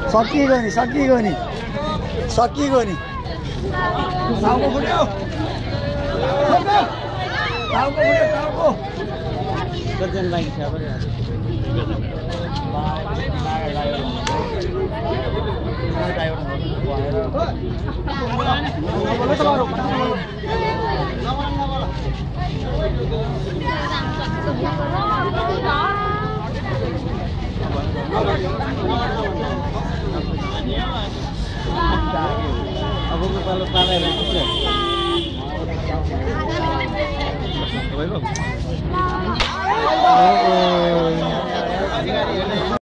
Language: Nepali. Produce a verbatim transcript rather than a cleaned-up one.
सकिएको नि सकिएको नि सकिएको नि टाउको फुट्यो टाउको फुट्यो टाउको कतिजना बाँकी छ अब अब को पालो पालाई राख्छ तपाईको